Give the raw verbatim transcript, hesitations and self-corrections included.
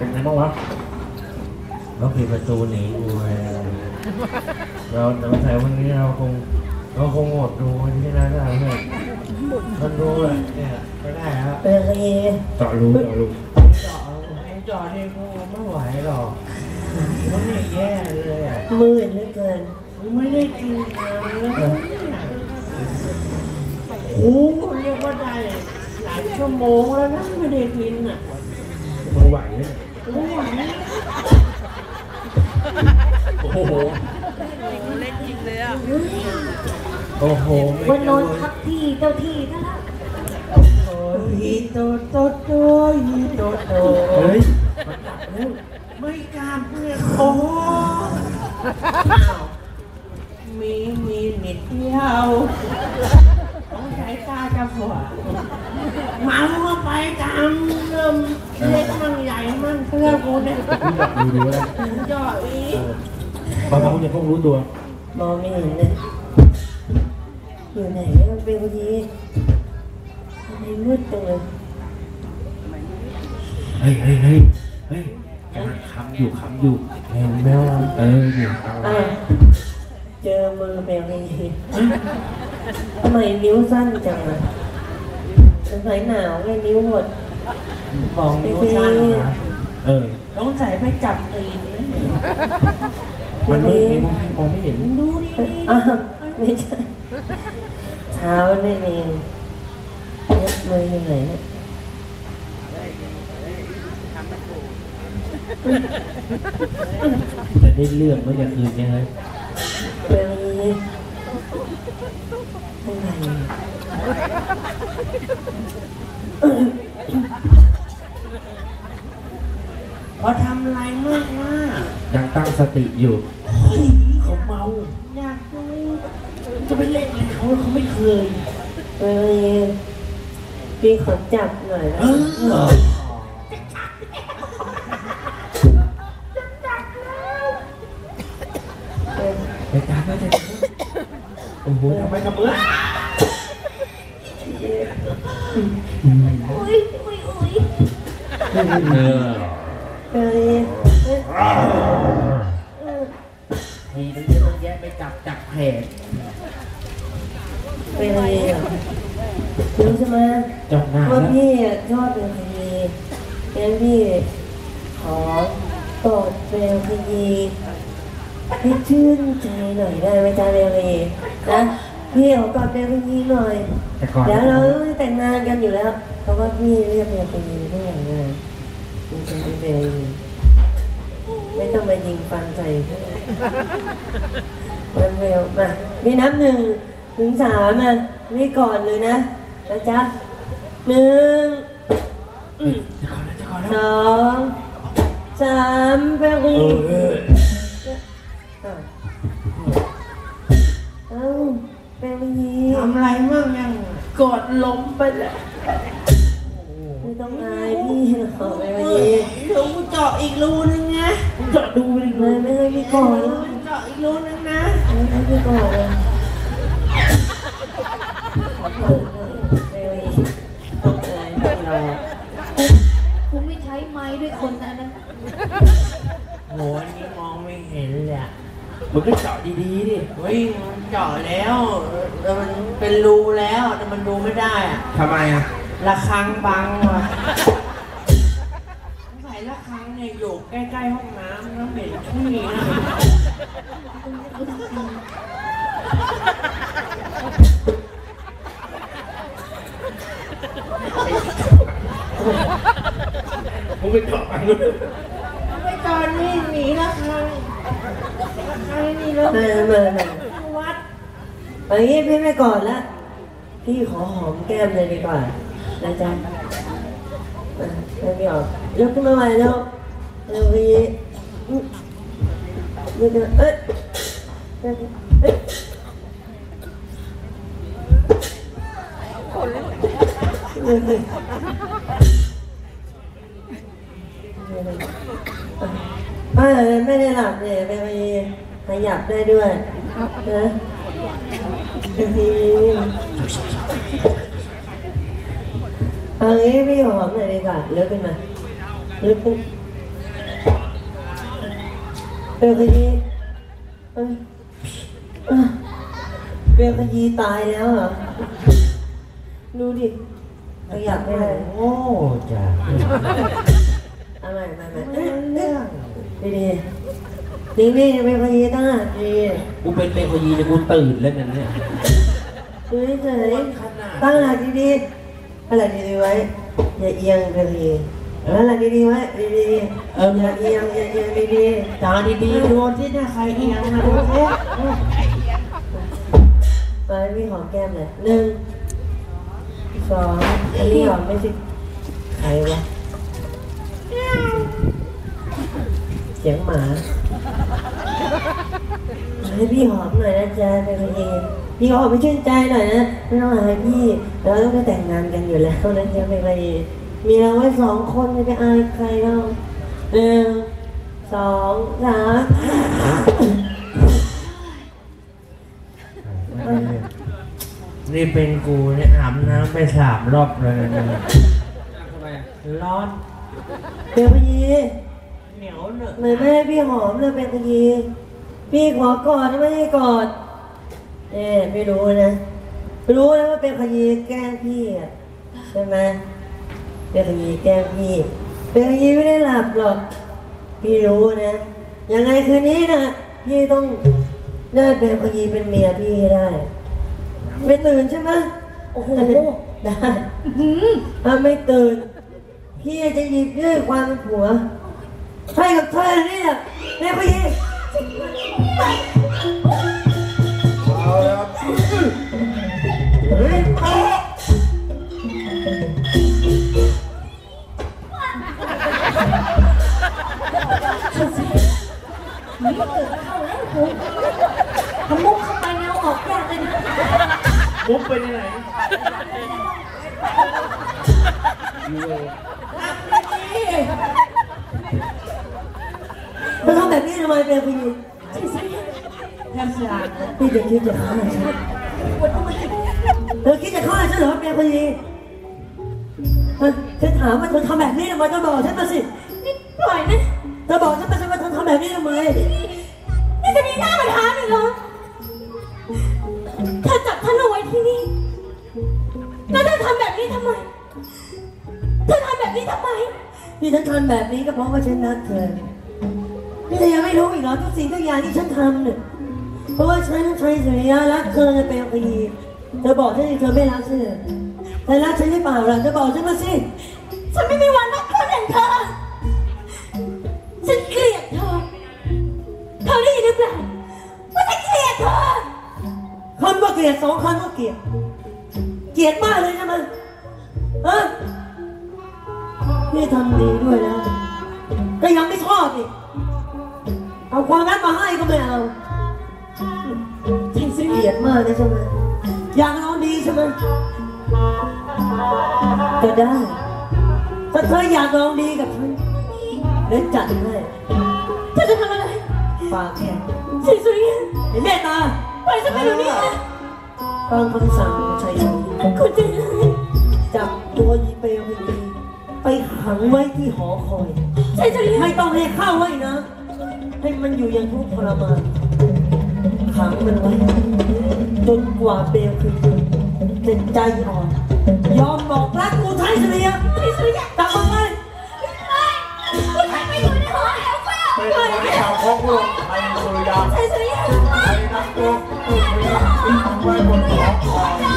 เป็นไงบ้างวะเราปิดประตูหนีกูไปเราแต่ว่าแต่วันนี้เราคงเราคงอดดูที่นั่นได้เลยมันดูเลยเนี่ยไม่ได้ครับเป็นไงเจาะรูเจาะรูเจาะเจาะนี่กูไม่ไหวหรอกมันเนี่ยแย่เลยอ่ะมืดเหลือเกินไม่ได้กินเลยโอ้เรียกว่าได้หลายชั่วโมงแล้วนะไม่ได้กินอ่ะไม่ไหวเลยไม่ไหวโอ้โหเล่นจริงเลยอ่ะโอ้โหมันนอนทับที่เจ้าที่นั่นแหละโอ้ยโตโตโตโตโตเฮ้ยไม่กล้าเพื่อนโอ้มีมีนิดเดียวต้องใช้ตาจะผัวเมาไปตามเริ่มเล็กมั่งใหญ่มั่งเพื่อนกูเนี่ยดูดูแล้วจ่ออีบางคนเนี่ยพวกรู้ตัวมองไม่เห็นเลยอยู่ไหนมันเป็นพอดีอะไรมืดจังเลยเฮ้ยเฮ้ยเฮ้ยเฮ้ยคำอยู่คำอยู่เห็นไหมว่าเอออยู่เจอมือแมวเลยทำไมนิ้วสั้นจังอ่ะสงสัยหนาวไงนิ้วหมดบอกนิ้วสั้นนะเออต้องใส่ไปจับตีนมันไม่มองไม่เห็นดูดิอ้าวไม่ใช่เท้านี่เองยกมือยังไงเนี่ยจะได้เลือกว่าจะคืนยังไงเป็นอะไรเขาทำอะไรมากมากยังตั้งสติอยู่เฮ้ยเขาเมาอยากดูจะไปเล่นอะไรเขาเขาไม่เคยเออพี่ขอจับหน่อยนะเออไปจับแล้วจะโอ้โหทำไมทำเมื่ออุ้ยอุ้ยอุ้ยเออเออทีนี้ต้องแยกไปจับจับแผลเป็นอะไรอ่ะรู้ใช่ไหมจับหน้าว่าพี่ชอบเป็นคดีงั้นพี่ขอกอดเป็นคดีให้ชื่นใจหน่อยได้ไหมจ๊ะเรเรนะพี่ขอกอดเป็นคดีหน่อยเดี๋ยวเราแต่งงานกันอยู่แล้วเพราะว่าพี่เรียกเป็นคดีไม่แต่งงานคุณจะไม่เป็นไม่ต้องมายิงฟันใส่เพื่อนมันเร็วมาพี่นับหนึ่งถึงสามนะนี่ก่อนเลยนะนะจ๊ะหนึ่งสองสามไปอีกเอ้าไปอีกทำอะไรมั่งยังกอดล้มไปเลยไม่ต้องอายพี่หรอกไปอีกเดี๋ยวกูเจาะอีกรูนึงนะเจาะดูอีกเลยไม่ให้พี่ก่อนเจาะอีกรูนึงนะไม่ให้พี่ก่อนเลยกูไม่ใช้ไม้ด้วยคนนั้นนะโหอันนี้มองไม่เห็นเลยอ่ะมึงก็เจาะดีๆดิเฮ้ยมันเจาะแล้วแต่มันเป็นรูแล้วแต่มันดูไม่ได้อ่ะทำไมอ่ะระฆังบังว่ะใส่ระฆังเนี่ยอยู่ใกล้ๆห้องน้ำแล้วเหม็นขี้นะผมไปจอดไปเลยไปจอดนี่หนีละครังละครังนี่แล้วมามามาวัดไปงี้พี่ไม่ก่อนละพี่ขอหอมแก้มเลยดีกว่านะจ๊ะไม่ไม่ออกยกขึ้นมาใหม่แล้วเร็วพี่เดี๋ยวเอ๊ะเอ๊ะไม่ได้หลับเนี่ยไปไปขยับได้ด้วยนะทีเอางี้พี่หอมหน่อยดีกว่าเลิกขึ้นมาเลิกขึ้นเบลขยี้เอ้ยเบลขยี้ตายแล้วเหรอดูดิขยับไม่ได้โอ้จ้าอะไรไม่ไม่เรื่องดีดีดีนี่เบลขยี้ตั้งดีกูเป็นเบลขยี้จะกูตื่นแล้วนั่นเนี่ยดูเฉยตั้งหลักดีๆตั้งหลักดีๆไว้อย่าเอียงเบลขยี้ตั้งหลักดีๆไว้ดีๆเอออย่าเอียงอย่าเอียงดีๆตาดีๆดูที่หน้าใครเอียงมาดูแค่ไปพี่หอมแก้มเลยหนึ่งสองอันนี้หอมไม่ใช่ใครวะเสียงหมาให้พี่หอมหน่อยนะจ๊ะเป็นคนเองพี่หอมไปชื่นใจหน่อยนะไม่ต้องอายพี่เราต้องไปแต่งงานกันอยู่แล้วนะจ๊ะเป็นคนเองมีเราไว้สองคนไม่ไปอายใครเราหนึ่งสองสามนี่เป็นกูเนี่ยอาบน้ำไปสามรอบเลยนะทำไมร้อนเบลพยีเหนียวเนอะไม่แม่พี่หอมเลยเบลพยีพี่ขอกอดไม่ให้กอดเอ๊ไม่รู้นะรู้แล้วว่าเป็นพยีแกล้งพี่อ่ะใช่ไหมเป็นพยีแกล้งพี่เป็นพยีไม่ได้หลับหรอกพี่รู้นะยังไงคืนนี้นะพี่ต้องได้เป็นพยีเป็นเมียพี่ให้ได้ไม่ตื่นใช่ไหมโอ้โหได้ถ้าไม่ตื่นพี่จะหยิบยื่นความเป็นผัวให้กับเธอนี่แหละแม่พี่เอาแล้วเฮ้ยนี่เกิดเข้าแล้วคุณทำมุกเข้าไปแล้วออกยากเลยนะมุกเป็นยังไงแล้วทำแบบนี้ทำไมเป็นพี่แทบสลายพี่จะคิดจะฆ่าฉันเธอคิดจะฆ่าฉันเหรอเป็นพี่เธอถามว่าเธอทำแบบนี้ทำไมเธอบอกฉันมาสินี่ปล่อยนะเธอบอกฉันมาสิว่าเธอทำแบบนี้ทำไมนี่จะมีหน้ามาถามอีกเหรอเธอจับฉันเอาไว้ที่นี่แล้วเธอทำแบบนี้ทำไมเธอทำแบบนี้ทำไมที่ฉันทำแบบนี้ก็เพราะว่าฉันรักเธอนี่เธอยังไม่รู้อีกเหรอทุกสิ่งทุกอย่างที่ฉันทำเนี่ยเพราะว่าฉันใช้สุริยะรักเธอเป็นปีเธอบอกฉันเธอไม่รักฉันเลยเธอรักฉันหรือเปล่าล่ะเธอบอกฉันมาสิฉันไม่มีวันรักคนอย่างเธอฉันเกลียดเธอเธอได้ยินหรือเปล่าว่าฉันเกลียดเธอคำว่าเกลียดสองคำว่าเกลียดเกลียดมากเลยใช่ไหมฮะนี่ทำดีด้วยนะก็ยังไม่ชอบอีกเอาความรักมาให้ก็ไม่เอาฉันเกลียดมากเลยใช่ไหมอยากเอาดีใช่ไหมก็ได้ถ้าเธออยากลองดีกับฉันเดี๋ยวจัดให้เธอจะทำอะไรฝากแค่ชัยสุริยะเมตตาไปจะไปอยู่นี่นะฟังคำสั่งของชัยสุริยะคุณจะจับตัวยีเปลไปดีไปขังไว้ที่หอคอยชัยสุริยะไม่ต้องให้เข้าไว้นะให้มันอยู่อย่างทุกข์ทรมานขังมันไว้จนกว่าเปลคือจะใจอ่อนยอมบอกรักกูชัยสุริยะชัยสุริยะจับมันไว้คุณใครไม่อยู่ในหอแล้วเปล่าเป็นคนที่ทำของลุงไทยสุริยะชัยสุริยะไทยนักโกงถูกเลี้ยงทิ้งไว้บนหอคอย